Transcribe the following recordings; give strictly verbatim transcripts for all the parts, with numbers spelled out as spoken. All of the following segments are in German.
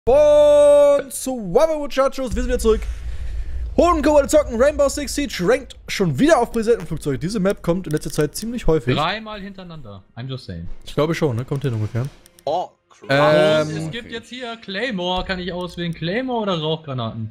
Und zu Wabba Muchachos, wir sind wieder zurück. Hohen Kohle zocken, Rainbow Six Siege rankt schon wieder auf präsenten Flugzeug. Diese Map kommt in letzter Zeit ziemlich häufig. Dreimal hintereinander, I'm just saying. Ich glaube schon, ne? Kommt hin ungefähr. Oh, ähm, es gibt jetzt hier Claymore, kann ich auswählen, Claymore oder Rauchgranaten?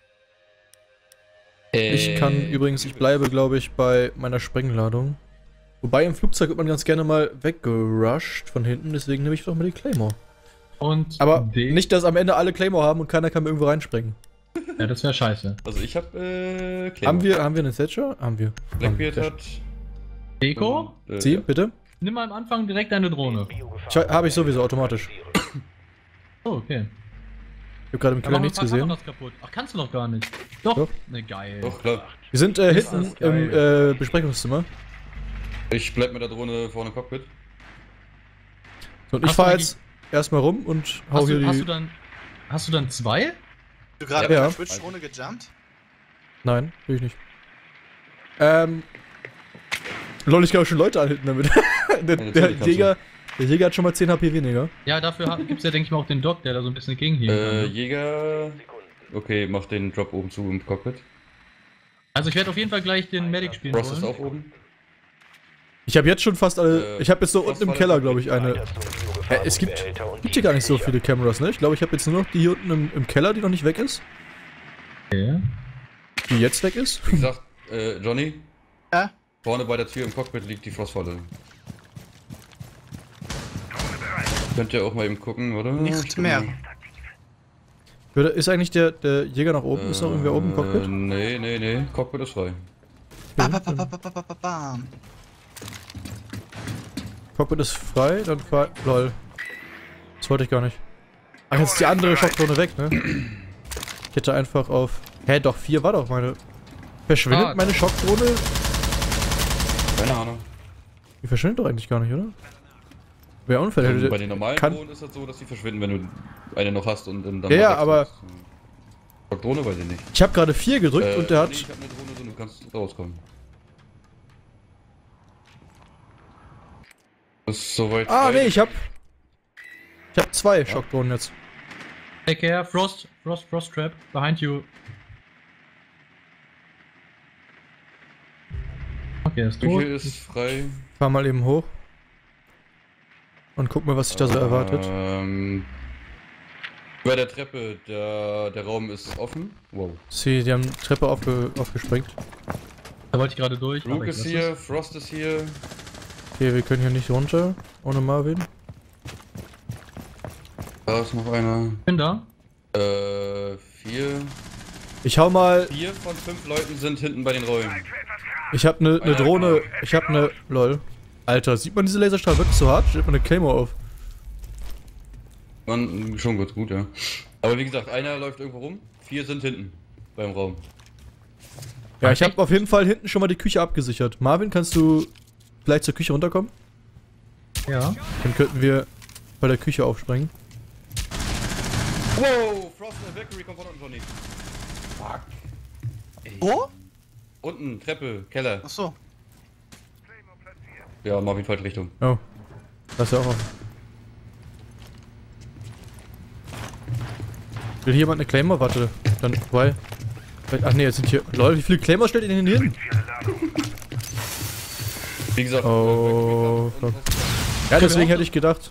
Äh, ich kann übrigens, ich bleibe glaube ich bei meiner Sprengladung. Wobei im Flugzeug wird man ganz gerne mal weggerusht von hinten, deswegen nehme ich doch mal die Claymore. Und Aber nicht, dass am Ende alle Claymore haben und keiner kann mir irgendwo reinspringen. Ja, das wäre scheiße. Also ich hab äh, Claymore. Haben wir, haben wir einen Thatcher? Haben wir. Blackbeard hat... Deko? Äh, Sie, ja. bitte? Nimm mal am Anfang direkt eine Drohne. Habe ich sowieso automatisch. Oh, okay. Ich habe gerade im Keller nichts gesehen. Das kaputt. Ach, kannst du noch gar nicht. Doch. Doch. Ne, geil. Doch, klar. Wir sind äh, hinten im äh, Besprechungszimmer. Ich bleib mit der Drohne vorne im Cockpit. So, und ich Hast fahre du jetzt erstmal rum und hau Hast hier du, die... hast du dann, hast du dann zwei? Du gerade Ja. mit der Twitch-Drohne gejumpt? Nein, will ich nicht. Ähm... Lol, ich glaube schon Leute an hinten damit. der, Ja, der, kannst Jäger, der Jäger hat schon mal zehn H P weniger. Ja, dafür gibt es ja, denke ich mal, auch den Doc, der da so ein bisschen gegenhielt. Äh, Jäger... Okay, mach den Drop oben zu im Cockpit. Also ich werde auf jeden Fall gleich den Medic spielen Frost ist wollen. auch oben. Ich habe jetzt schon fast alle... Äh, ich habe jetzt so Frost unten im war Keller, der- glaube ich, eine... Äh, es gibt, gibt hier gar nicht so viele Cameras, ne? Ich glaube, ich habe jetzt nur noch die hier unten im, im Keller, die noch nicht weg ist. Okay. Die jetzt weg ist. Wie gesagt, äh, Johnny, Ja? vorne bei der Tür im Cockpit liegt die Frostfalle. Könnt ihr auch mal eben gucken, oder? Nicht mehr. Würde- Ist eigentlich der, der Jäger nach oben? Ist noch irgendwer oben im Äh, Cockpit? Nee, nee, nee. Cockpit ist frei. Ba, ba, ba, ba, ba, ba, ba, bam. Cockpit ist frei, dann fahr... Lol. Das wollte ich gar nicht. Ach, jetzt ist die andere Schockdrohne weg, ne? Ich hätte einfach auf... Hä, doch, vier war doch meine... Verschwindet Ah. meine Schockdrohne? Keine Ahnung. Die verschwindet doch eigentlich gar nicht, oder? Wäre Unfall. Ähm, Hätte... bei den normalen kann- Drohnen ist das so, dass die verschwinden, wenn du eine noch hast und dann... Ja, ja, wechselst. aber- Drohne weiß ich nicht. Ich habe gerade vier gedrückt Äh, und der nee, hat... ich hab eine Drohne drin, du kannst rauskommen. Das ist soweit. Ah, frei. nee, ich hab... Ich hab zwei Schockdrohnen jetzt. Take care, Frost, Frost, Frost Trap, behind you. Okay, er ist tot. Küche ist frei. Fahr mal eben hoch. Und guck mal, was sich da so erwartet. Ähm, bei der Treppe, der, der Raum ist offen. Wow. Sie, die haben Treppe aufge, aufgesprengt. Da wollte ich gerade durch. aber Rook ich ist lass hier, es. Frost ist hier. Okay, wir können hier nicht runter. Ohne Marvin. Da ist noch einer. Bin da. Äh, vier. Ich hau mal... Vier von fünf Leuten sind hinten bei den Räumen. Ich hab ne, ne Drohne... Ich hab ne... Lol. Alter, sieht man diese Laserstrahl wirklich so hart? Stellt man eine Claymore auf. Man, schon gut, gut, ja. Aber wie gesagt, einer läuft irgendwo rum, vier sind hinten beim Raum. Ja, ich hab auf jeden Fall hinten schon mal die Küche abgesichert. Marvin, kannst du vielleicht zur Küche runterkommen? Ja. Dann könnten wir bei der Küche aufsprengen. Wow, Frost und Valkyrie kommt von unten, Johnny. Fuck. Ey. Wo? Unten, Treppe, Keller. Achso. Ja, Marvin, falsche Richtung. Oh. Das ist ja auch offen. Will hier jemand eine Claymore? Warte. Dann, weil... Ach nee, jetzt sind hier... Lol, wie viele Claymore stellt ihr denn hin? Wie gesagt, Oh, äh, Valkyrie fuck. kommt Ja, deswegen hätte ich gedacht...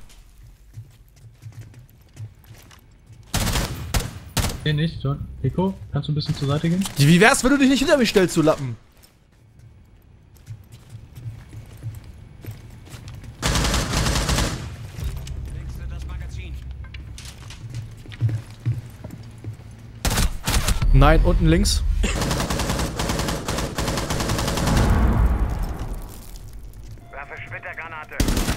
Nee, nicht. John. Deko, kannst du ein bisschen zur Seite gehen? Wie wär's, wenn du dich nicht hinter mich stellst, du Lappen? Nein, unten links. Werfe Splittergranate.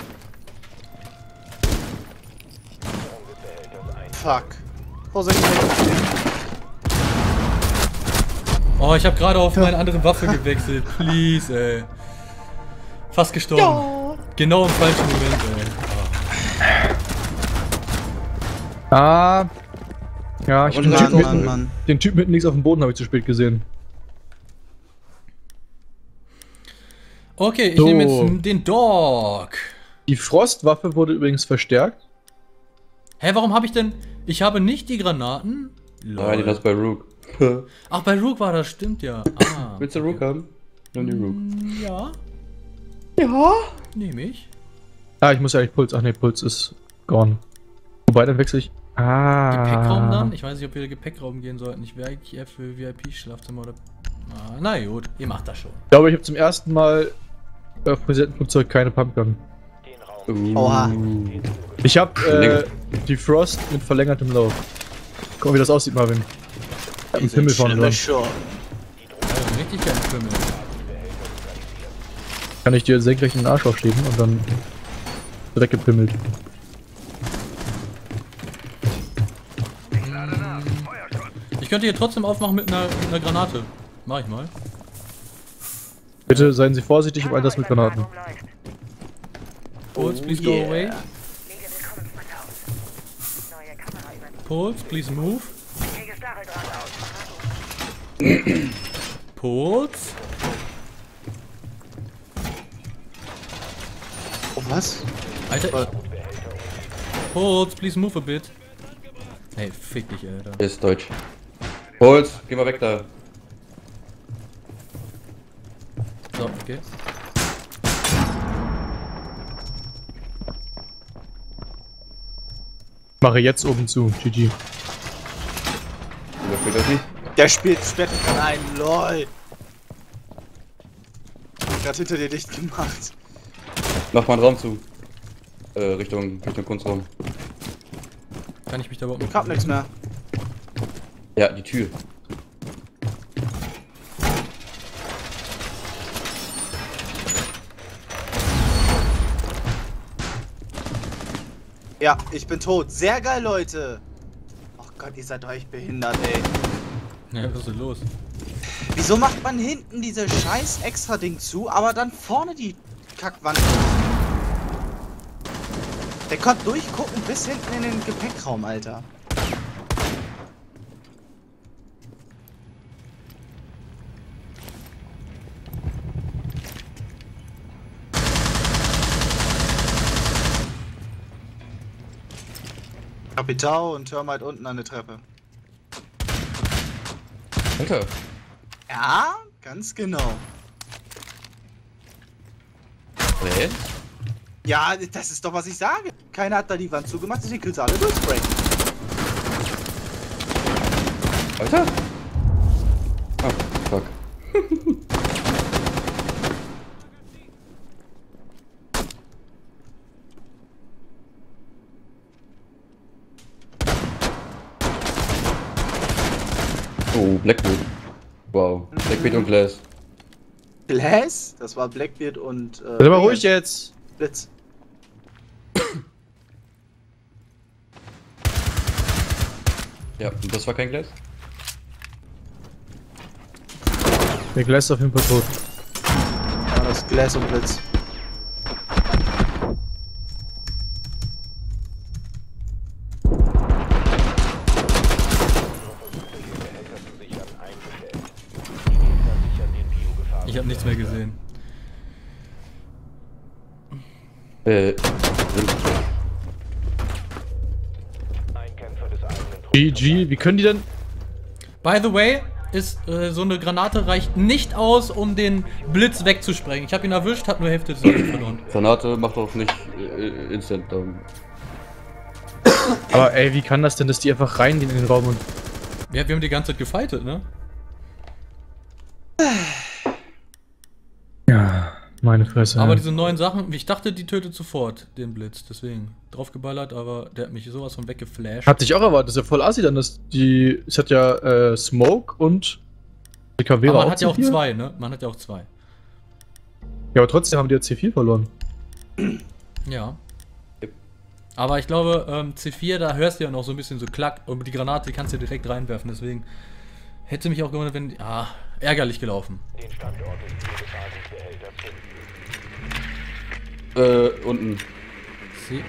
Fuck. Vorsicht. Oh, ich habe gerade auf meine andere Waffe gewechselt. Please, ey. Fast gestorben. Ja. Genau im falschen Moment, ey. Ah. Ja, ich hab den Mann, Typen, Mann, hinten, Mann. den Typen hinten links auf dem Boden habe ich zu spät gesehen. Okay, ich So. nehme jetzt den Dog. Die Frostwaffe wurde übrigens verstärkt. Hä, warum habe ich denn... Ich habe nicht die Granaten. Nein, die hast bei Rook. Ach, bei Rook war das, stimmt ja. Ah, Willst du Rook haben? Nimm die Rook. ja, Ja. nehme ich. Ah, ich muss ja eigentlich Puls. Ach ne, Puls ist gone. Wobei, dann wechsle ich. Ah. Gepäckraum dann? Ich weiß nicht, ob wir in den Gepäckraum gehen sollten. Ich wäre eigentlich eher für V I P-Schlafzimmer oder... Ah, na gut, ihr macht das schon. Ich glaube, ich habe zum ersten Mal auf Präsidentenflugzeug keine Pumpgun. Uh. Oha. Ich habe äh, die Frost mit verlängertem Lauf. Guck mal, wie das aussieht, Marvin. Ich hab einen Pimmel vorne dran. Schon. Also richtig geil Pimmel. Kann ich dir senkrecht in den Arsch aufschieben und dann direkt gepimmelt. Ich könnte hier trotzdem aufmachen mit einer, mit einer Granate. Mach ich mal. Bitte seien Sie vorsichtig im Einsatz mit Granaten. Pulse, please yeah. go away. Pulse, please move. Pulse. Oh, was? Alter. Pulse, please move a bit. Hey, fick dich, Alter. Der ist deutsch. Holz, geh mal weg da. So, okay. Mache jetzt oben zu. G G. Überspielt das nicht? Der spielt später rein, lol. Gerade hinter dir dicht gemacht. Mach mal einen Raum zu. Äh, Richtung, Richtung Kunstraum. Kann ich mich da überhaupt Ich hab nichts mehr. Ja, die Tür. Ja, ich bin tot. Sehr geil, Leute. Oh Gott, ihr seid euch behindert, ey. Ja, was ist denn los? Wieso macht man hinten diese scheiß extra Ding zu, aber dann vorne die Kackwand? Der konnte durchgucken bis hinten in den Gepäckraum, Alter. Kapital und Termite unten an der Treppe. Alter. Ja, ganz genau. Nee? Ja, das ist doch, was ich sage. Keiner hat da die Wand zugemacht, deswegen können sie alle durchsprayen. Alter? Ah, fuck. Oh, Blackbeard. Wow. Blackbeard und Glass. Glass? Das war Blackbeard und äh, Sei mal ruhig jetzt. Blitz. Ja, und das war kein Glass? Der Gleis ist auf jeden Fall tot. Ja, das Glass und Blitz. Ich habe nichts mehr gesehen. Äh, G G, wie können die denn? By the way, ist äh, so eine Granate reicht nicht aus, um den Blitz wegzusprengen. Ich habe ihn erwischt, hat nur Hälfte des Lebens verloren. Granate macht auch nicht äh, Instant Down. Aber ey, wie kann das denn, dass die einfach reingehen in den Raum und... Ja, wir haben die ganze Zeit gefightet, ne? Ja, meine Fresse. Aber diese neuen Sachen, ich dachte, die tötet sofort den Blitz. Deswegen draufgeballert, aber der hat mich sowas von weggeflasht. Hatte ich auch erwartet, das ist ja voll assi dann, dass die... Es hat ja äh, Smoke und... Die K W Aber auch man hat ja auch C vier? zwei, ne? Man hat ja auch zwei. Ja, aber trotzdem haben die ja C vier verloren. Ja. Aber ich glaube, ähm, C vier, da hörst du ja noch so ein bisschen so Klack und die Granate, die kannst du ja direkt reinwerfen, deswegen hätte mich auch gewundert, wenn... Ah, ärgerlich gelaufen. Den Standort des Biogefahrgutbehälters finden. Äh, unten. C.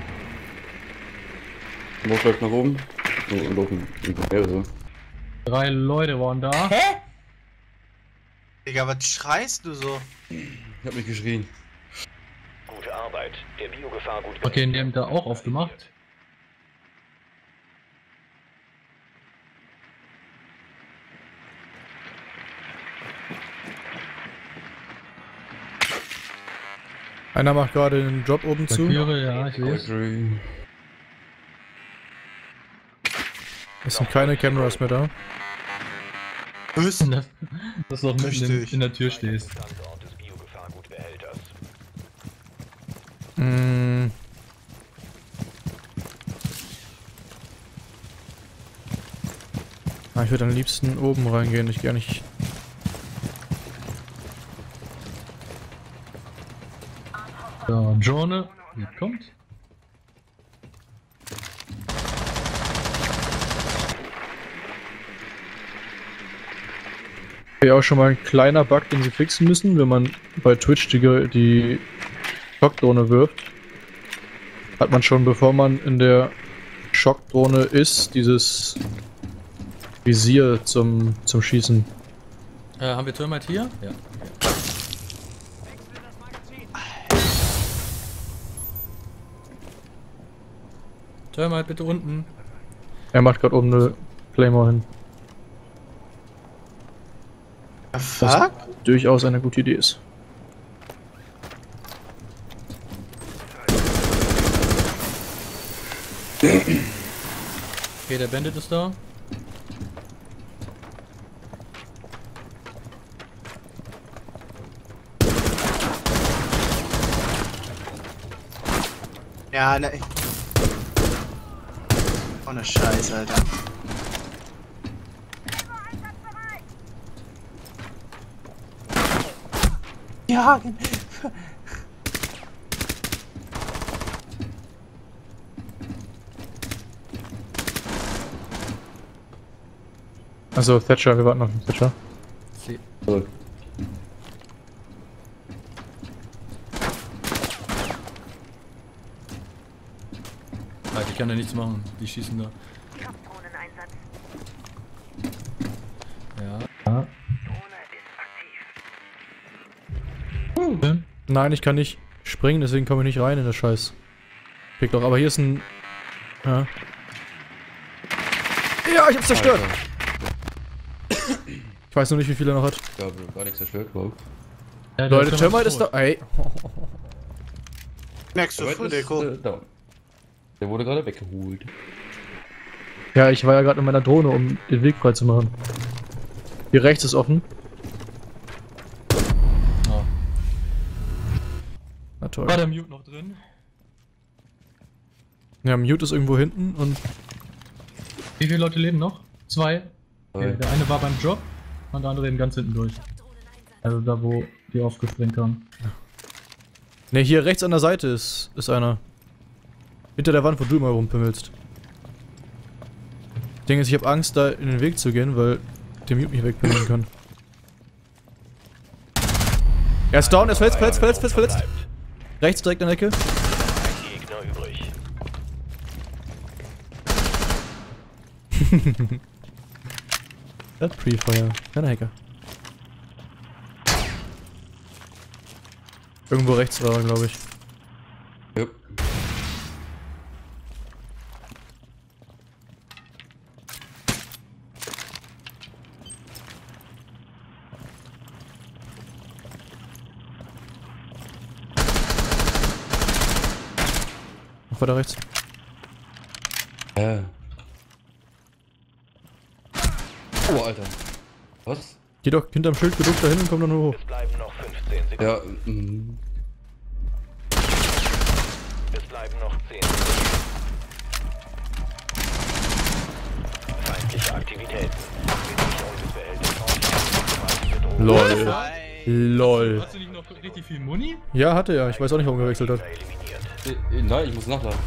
Moos läuft nach oben. Oh, und oben. Mehrere. Drei Leute waren da. Hä? Digga, was schreist du so? Ich hab mich geschrien. Gute Arbeit. Der Biogefahrgutbehälter. Okay, die haben da auch aufgemacht. Einer macht gerade den Job oben zu. Valkyrie, ja, ich sehe es. Valkyrie. Es sind keine Cameras mehr da. Was? Das, dass du auch mitten in, Richtig. in der Tür stehst. Standort des Biogefahrgutbehälters. Mm. Ah, ich würde am liebsten oben reingehen, ich gehe nicht. So, Drone, hier kommt. Wäre auch schon mal ein kleiner Bug, den sie fixen müssen, wenn man bei Twitch die, die Schockdrohne wirft. Hat man schon, bevor man in der Schockdrohne ist, dieses Visier zum, zum Schießen. Äh, haben wir Thermite hier? Ja. Thermite bitte unten. Er macht gerade oben eine Claymore hin. Fuck? Durchaus eine gute Idee ist. Okay, der Bandit ist da. Ja, ne. Oh ne Scheiße, Alter. Ja, Also Thatcher, wir warten auf den Thatcher. Sie. Zurück. Halt, ich kann da nichts machen. Die schießen da. Ja. Hm. Nein, ich kann nicht springen, deswegen komme ich nicht rein in das Scheiß. Krieg doch, aber hier ist ein... Ja. Ja, ich hab's zerstört! Alter. Ich weiß nur nicht, wie viel er noch hat. Ich glaube, gar nichts zerstört, wow. Ja, der Leute, Thermite ist ist da... Ey. Nächste Der ist, Fulldeko. äh, down. Der wurde gerade weggeholt. Ja, ich war ja gerade in meiner Drohne, um den Weg frei zu machen. Hier rechts ist offen. Oh. Na toll. War der Mute noch drin? Ja, Mute ist irgendwo hinten und... Wie viele Leute leben noch? Zwei. Okay, Zwei. der eine war beim Job und der andere eben ganz hinten durch. Also da, wo die aufgesprengt haben. Ne, hier rechts an der Seite ist, ist einer. Hinter der Wand, wo du immer rumpimmelst. Ich denke, ich habe Angst, da in den Weg zu gehen, weil der Mute mich wegpimmeln kann. Er ist down, er ist verletzt, verletzt, verletzt, verletzt, verletzt. Rechts direkt an der Ecke. Ein Gegner übrig. Er hat Pre-Fire. Kein Hacker. Irgendwo rechts war er, glaube ich. Jupp. Noch weiter rechts. Äh. Oh, Alter. Was? Geh doch hinterm Schild geduckt dahin und komm dann nur hoch. Es bleiben noch fünfzehn Sekunden. Ja, mm. Es bleiben noch zehn Sekunden. Feindliche Aktivitäten. Lol. Lol. Hast du nicht noch richtig viel Muni? Ja, hatte er. Ich weiß auch nicht, warum er gewechselt hat. Äh, äh, nein, ich muss nachladen.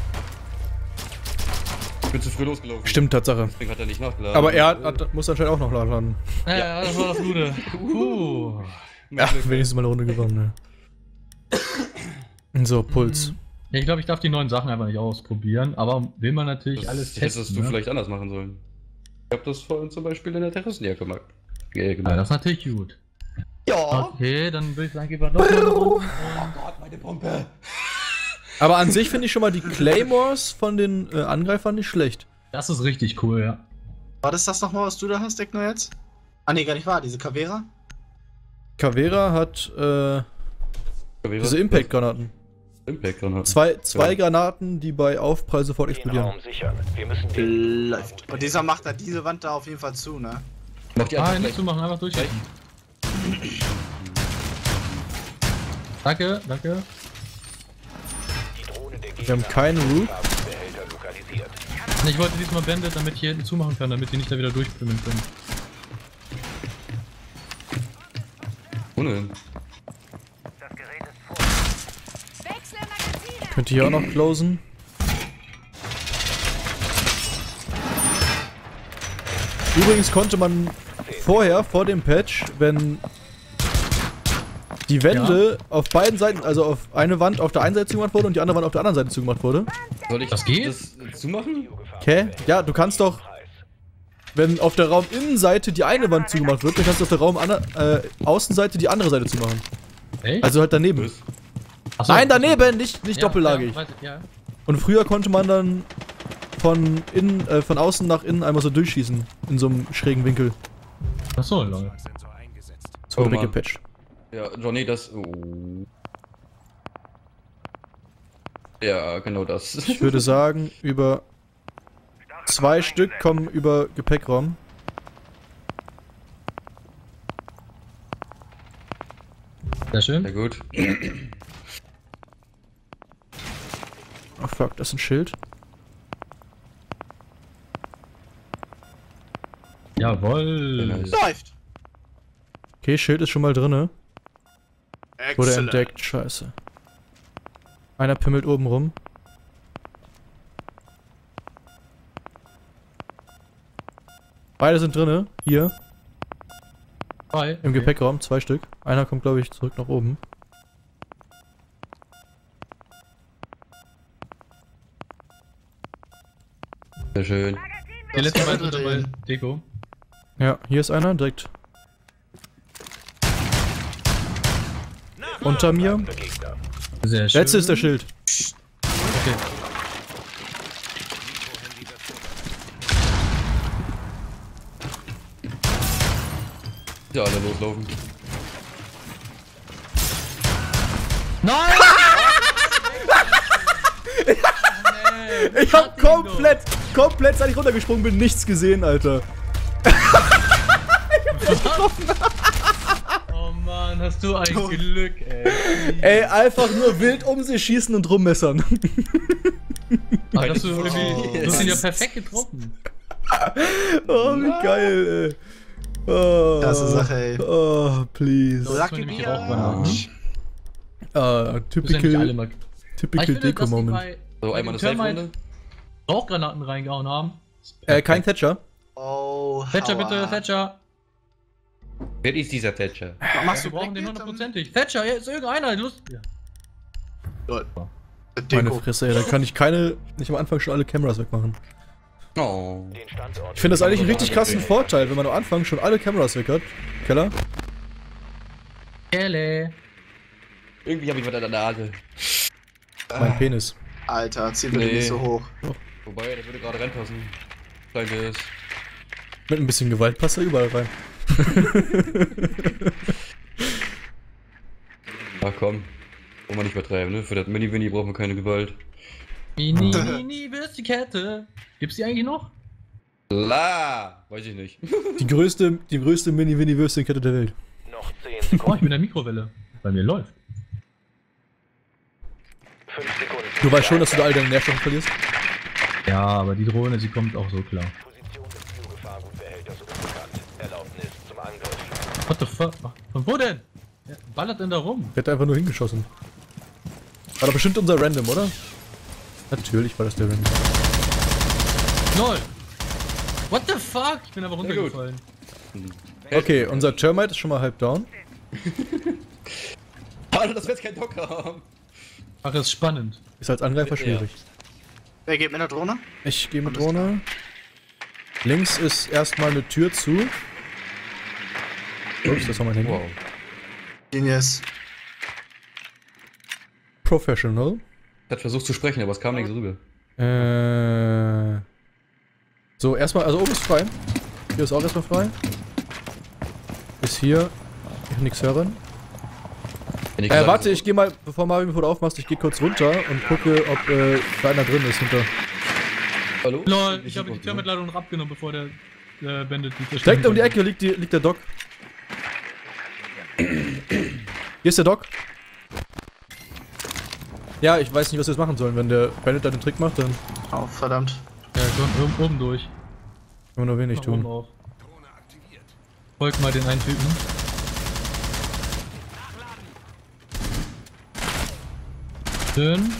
Ich bin zu früh losgelaufen. Stimmt, Tatsache. Deswegen hat er nicht nachgeladen. Aber er hat, hat, muss anscheinend auch noch laden. Ja, ja, das war das Gute. Uh. Ja, wenigstens mal eine Runde gewonnen, ne. So, Puls. Ja, ich glaube, ich darf die neuen Sachen einfach nicht ausprobieren, aber will man natürlich Das alles hättest testen. du Ne? vielleicht anders machen sollen. Ich hab das vorhin zum Beispiel in der Terrassenjacke gemacht. Äh, Ja, gemacht. das ist natürlich gut. Ja. Okay, dann würde ich sagen, gehen wir noch mal eine Runde. Gott, meine Pumpe! Aber an sich finde ich schon mal die Claymores von den äh, Angreifern nicht schlecht. Das ist richtig cool, ja. War das das nochmal, was du da hast, Ekno, jetzt? Ah ne, gar nicht wahr, diese Cavera? Cavera hat äh, diese Impact-Granaten. Impact-Granaten. Zwei, zwei Ja. Granaten, die bei Aufprall sofort Den explodieren. Raum sichern. Wir müssen den Läuft. Und dieser macht da diese Wand da auf jeden Fall zu, ne? Mach die Ah, einfach nicht gleich. zu machen, einfach durchschießen. Danke, danke. die Drohne der Wir haben keinen Rook. Behälter lokalisiert. Ich wollte diesmal Bandit, damit ich hier hinten zumachen kann, damit die nicht da wieder durchpimmeln können. Ohne hin. Könnt ihr hier auch noch closen? Übrigens konnte man vorher, vor dem Patch, wenn die Wände auf beiden Seiten, also auf eine Wand auf der einen Seite zugemacht wurde und die andere Wand auf der anderen Seite zugemacht wurde. Soll ich Das geht? das zumachen? Okay? Ja, du kannst doch, wenn auf der Rauminnenseite die eine Wand zugemacht wird, dann kannst du auf der Raum äh, Außenseite die andere Seite zumachen. Echt? Also halt daneben. Bös. Ach so. Nein, daneben, nicht, nicht Ja, doppellagig. Ja, weiß ich, ja. Und früher konnte man dann von innen, äh, von außen nach innen einmal so durchschießen. In so einem schrägen Winkel. Ach so, lange. Das wurde Oh, Mann. weggepatcht. Ja, Johnny, das. Oh. Ja, genau das. Ich würde sagen, über zwei Stück kommen über Gepäckraum. Sehr schön. Sehr gut. Oh fuck, das ist ein Schild. Jawoll. Sehr nice. Läuft. Okay, Schild ist schon mal drinne. Wurde Excellent. entdeckt, scheiße. Einer pimmelt oben rum. Beide sind drinne, hier, Hi. im Gepäckraum, zwei Stück. Einer kommt, glaube ich, zurück nach oben. Sehr schön. Die letzten beiden könnte sind dabei. den- Deko. Ja, hier ist einer, direkt unter mir. Der Gegner. Sehr schön. Letzte ist der Schild. Okay. Ja, alle loslaufen. Nein! Ich hab komplett, komplett, seit ich runtergesprungen bin, nichts gesehen, Alter. Oh Mann, hast du ein Glück, ey. Ey, einfach nur wild um sich schießen und rummessern. Ach, hast du irgendwie. Du hast ihn ja perfekt getroffen. Oh, wie geil, ey. Oh, Klasse Sache, ey. Oh, please. Lucky nämlich Beer. auch mal- Ah, Das sind ja nicht alle typical, mal. Aber ich typical finde, dass die Deko-Moment. bei So, bei einmal eine den Termite Safe-Runde. Rauchgranaten reingehauen haben. Äh, kein Thatcher. Oh, Thatcher, aua. bitte, Thatcher. Wer ist dieser Thatcher? Machst Wir du brauchen den Blackbeard? hundertprozentig. Thatcher, hier ist irgendeiner. Lust. Ja. Meine Deko. Fresse, ey, da kann ich keine, nicht am Anfang schon alle Kameras wegmachen. Oh. Den Standort. Ich finde das eigentlich einen richtig krassen Vorteil, wenn man am Anfang schon alle Kameras weg hat. Keller? Kelle. Irgendwie habe ich was an der Nase. Mein Penis. Alter, zieh bitte Nee. nicht so hoch. Wobei, der würde gerade reinpassen. Kleines. Mit ein bisschen Gewalt passt er überall rein. Ach komm. Wollen wir nicht übertreiben, ne? Für das Mini-Winnie brauchen wir keine Gewalt. Mini, mini, Würstchenkette. Gibt's die eigentlich noch? La! Weiß ich nicht. Die größte, die größte Mini-Winnie-Würstchenkette der Welt. Noch zehn Oh, ich Sekunden. bin in der Mikrowelle. Bei mir läuft. fünf Sekunden. Du weißt schon, dass du da all deine Nährstoffe verlierst? Ja, aber die Drohne, sie kommt auch so klar. Position des Biogefahrgutbehälters unbekannt. Erlaubnis zum Angriff. What the fuck? Ach, von wo denn? Wer ballert denn da rum? Der hat einfach nur hingeschossen. War doch bestimmt unser Random, oder? Natürlich war das der Random. Null! What the fuck? Ich bin aber runtergefallen. Okay, unser Termite ist schon mal halb down. Alter, das wird kein Docker haben. Ach, das ist spannend. Ist als Angreifer schwierig. Wer geht mit der Drohne? Ich gehe mit Drohne. Links ist erstmal eine Tür zu. Ups, das war mein Handy. Wow. Genius. Professional. Ich hat versucht zu sprechen, aber es kam nichts rüber. Äh. So, erstmal, also oben ist frei. Hier ist auch erstmal frei. Bis hier. Ich kann nichts hören. Äh, warte, ich geh mal, bevor Marvin bevor du aufmachst, ich geh kurz runter und gucke, ob äh, da einer drin ist hinter. Hallo? Lol, ich habe die Thermitladung noch abgenommen, bevor der äh, Bandit die Direkt um die Ecke liegt, die, liegt der Doc. Hier ist der Doc. Ja, ich weiß nicht, was wir jetzt machen sollen. Wenn der Bandit da den Trick macht, dann Oh, verdammt. Ja, komm, oben, oben durch. können wir nur wenig Mach oben tun. auf. Folgt mal den einen Typen. Schön.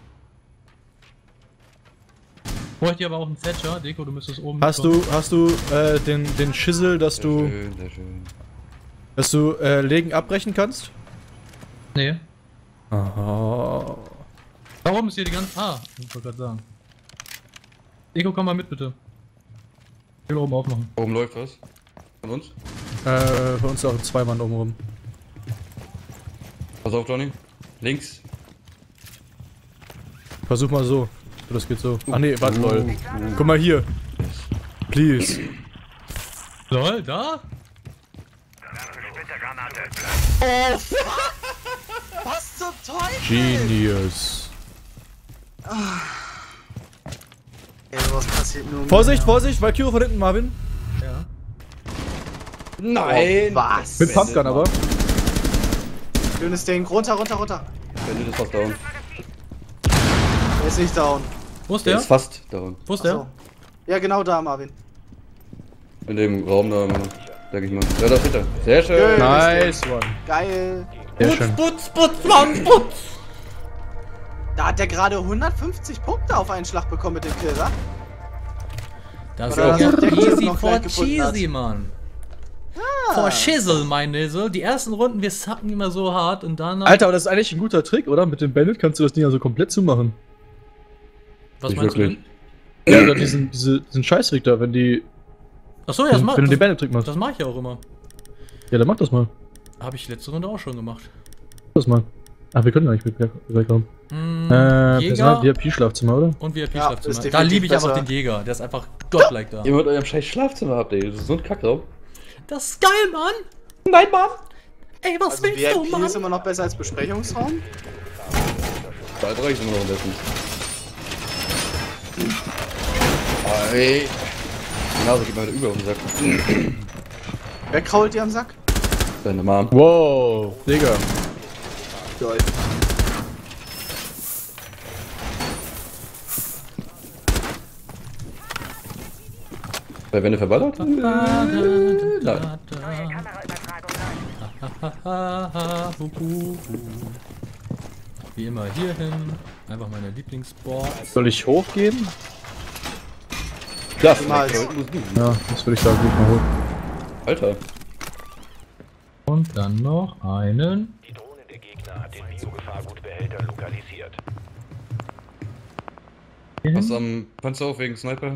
Bräuchte ich aber auch einen Thatcher. Deko, du müsstest oben. Hast du, hast du äh, den, den Schissel, dass Sehr du, schön, sehr schön. dass du äh, Legen abbrechen kannst? Nee. Aha. Warum ist hier die ganze. Ah, ich wollte gerade sagen. Deko, komm mal mit bitte. Ich will oben aufmachen. Oben läuft was? Von uns? Äh, bei uns auch zwei Mann oben rum. Pass auf, Johnny. Links. Versuch mal so. Das geht so. Ah ne, warte lol. Guck mal hier. Please. Lol, da? Oh, fuck! Was zum Teufel? Genius. Ey, was passiert nun? Vorsicht, Vorsicht, Valkyrie von hinten, Marvin. Ja. Nein! Oh, was? Mit Pumpgun aber. Schönes Ding. Runter, runter, runter. Bandit ist fast down. Er ist nicht down. Wo ist Der der? ist fast down. Wo ist Achso. der? Ja, genau da, Marvin. In dem Raum da, sag ich mal. Ja, da steht er. Sehr schön. Schön. Nice one. Geil. Sehr schön. Putz, putz, Mann, putz! Da hat der gerade hundertfünfzig Punkte auf einen Schlag bekommen mit dem Kill, wa? Das Oder ist ja dass der Typ easy noch for gleich gefunden hat. cheesy, Mann. Ah. For Shizzle, mein Nizzle. Die ersten Runden, wir sacken immer so hart und dann. Alter, aber das ist eigentlich ein guter Trick, oder? Mit dem Bandit kannst du das Ding ja so komplett zumachen. Was Nicht meinst wirklich. du Ja, oder diesen, diese, diesen Scheißtrick da, wenn die. denn? Achso, ja, das wenn, mach, wenn du den das, Bandit-Trick machst. das mach ich ja auch immer. Ja, dann mach das mal. Habe ich letzte Runde auch schon gemacht. Mach das mal. Ach, wir können gar nicht wegkommen. Hm, Äh, Jäger Personal, V I P-Schlafzimmer, oder? und V I Ja, P-Schlafzimmer. ist da definitiv liebe ich einfach besser. den Jäger. Der ist einfach godlike da. Ihr mit eurem scheiß Schlafzimmer habt, ey. Das ist so ein Kackraum. Das ist geil, Mann! Nein, Mann! Ey, was Also willst du, V I P Mann? ist immer noch besser als Besprechungsraum. Da reicht immer noch am besten. Ah, ey. Die Nase geht mir heute über auf den Sack. Wer krault dir am Sack? Deine Mom. Wow, Digga. Geil. Bei Wände verballert? Nein. Wie immer hier hin. Einfach meine Lieblingssports. Soll ich hochgehen? Ja, Niemals. Ja, das würde ich sagen, geht mal hoch. Alter. Und dann noch einen. Die Drohne der Gegner hat den Biogefahrgutbehälter lokalisiert. Hier Was hin. am Panzer auf wegen Sniper?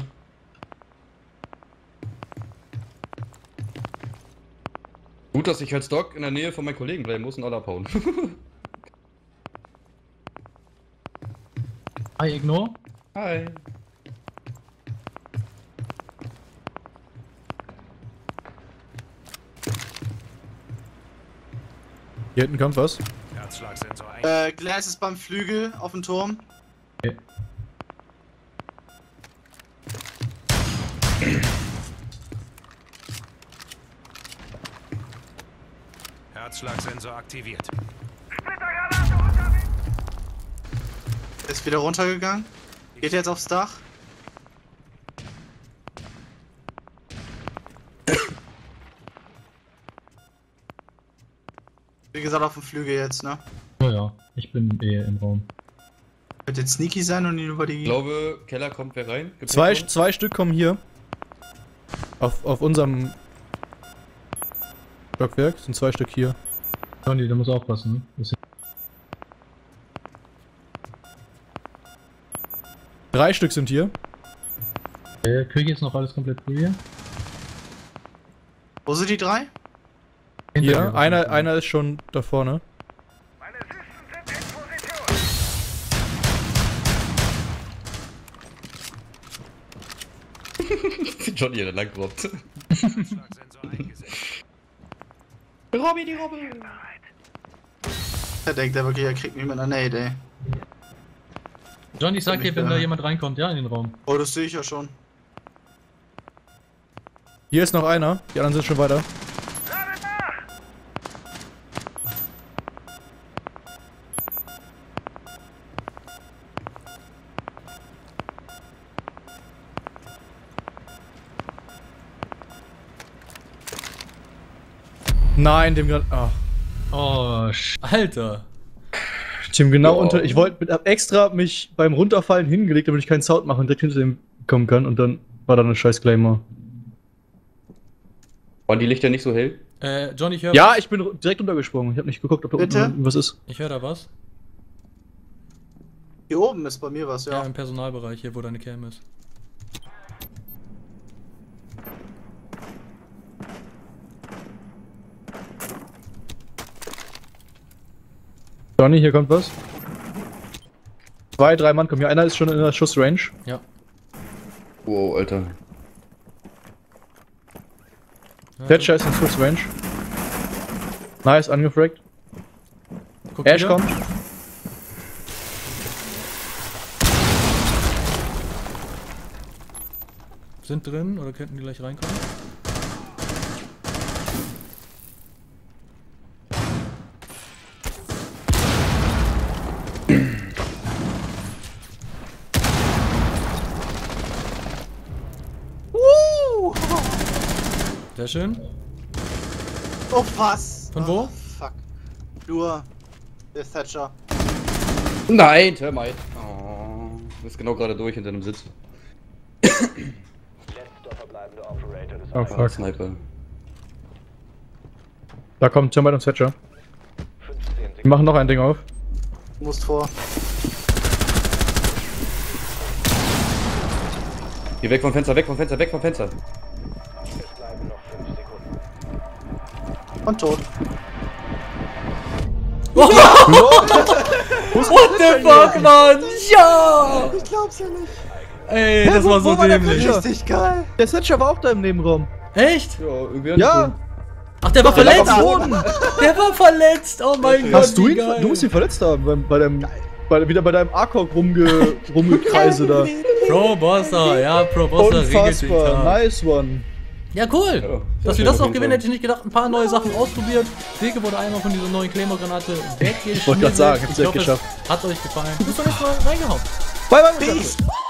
Gut, dass ich als Doc in der Nähe von meinen Kollegen bleiben muss und alle abhauen. I ignore. Hi. Hier hinten kommt was. Herzschlagsensor ein. Äh, Glass ist beim Flügel auf dem Turm. Okay. Herzschlagsensor aktiviert. Ist wieder runtergegangen. Geht jetzt aufs Dach. Wie gesagt, auf dem Flügel jetzt, ne? Oh ja, ich bin eh im Raum. Wird jetzt sneaky sein und ihn über die. Ich glaube, Keller kommt wer rein. Gibt's Zwei, noch? zwei Stück kommen hier. Auf, auf unserem Stockwerk sind zwei Stück hier. Johnny, der muss aufpassen. Ist Drei Stück sind hier. äh, krieg ich jetzt noch alles komplett früh hier? Wo sind die drei? Hinter Hier, mir. einer, einer ist schon da vorne. Johnny, der lang robbt. Herzschlagsensor eingesetzt. Robby, die Robbe! Der denkt der wirklich, er kriegt mich mit einer Nade, ey. Johnny, sag dir, wenn Ja. da jemand reinkommt, ja, in den Raum. Oh, das sehe ich ja schon. Hier ist noch einer, die anderen sind schon weiter. Nein, dem gerade. Ah. Oh, sch Alter. Dem genau Oh. unter. Ich wollte hab extra mich beim Runterfallen hingelegt, damit ich keinen Sound mache und direkt hinter dem kommen kann und dann war da eine scheiß Claymore. Waren die Lichter nicht so hell? Äh, Johnny, ich höre Ja, ich bin ru- direkt runtergesprungen. Ich habe nicht geguckt, ob da Bitte? unten was ist. Ich höre da was. Hier oben ist bei mir was, Ja. ja. im Personalbereich, hier, wo deine Cam ist. Johnny, hier kommt was. Zwei, drei Mann kommen hier. Einer ist schon in der Schussrange. Ja. Wow, Alter. ja Thatcher ist in Schussrange. Nice, angefragt. guck Ash wieder. kommt. Sind drin oder könnten die gleich reinkommen? Uh! Sehr schön. Oh, was? Von wo? Oh, fuck. Nur der Thatcher. Nein, Termite. Oh, du bist genau gerade durch hinter einem Sitz. Letzter verbleibender Operator des Oh Einsatzes. fuck. Sniper. Da kommt Termite und Thatcher. fünfzehn Wir Sekunden. machen noch ein Ding auf. Du musst vor. Geh weg vom Fenster, weg vom Fenster, weg vom Fenster. Es bleiben noch fünf Sekunden. Und tot. What the fuck, Mann? Ja! Ich glaub's ja nicht. Ey, das war so dämlich. Richtig geil. Der Thatcher war auch da im Nebenraum. Echt? Ja, irgendwie Ja! Ach, der war Der lag verletzt! am Boden. Der war verletzt! Oh mein Gott, Hast du wie ihn? geil. Du musst ihn verletzt haben, bei, bei deinem. Bei, wieder bei deinem A K O K rumge, rumgekreise da. Pro Bosser, ja, Pro Bosser regelt sich Unfassbar, da. nice one. Ja, cool. Ja, Dass sehr wir das schön, auch auf jeden gewinnen, Fall. hätte ich nicht gedacht. Ein paar neue Sachen ausprobiert. Wege wurde einmal von dieser neuen Claymore-Granate weggeschmissen. wollte grad sagen, hab's ich direkt hoffe, geschafft. es hat euch gefallen. Bis zum nächsten Mal reingehauen. Bye bye, Peace.